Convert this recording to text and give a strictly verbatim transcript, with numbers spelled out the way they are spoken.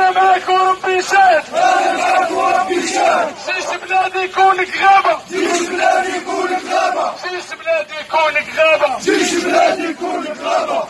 انا معاك وربي شاد، انا معاك وربي شاد. جيش بلادي يكونك غابة، جيش بلادي يكونك غابة، جيش بلادي يكونك غابة، جيش بلادي يكونك غابة.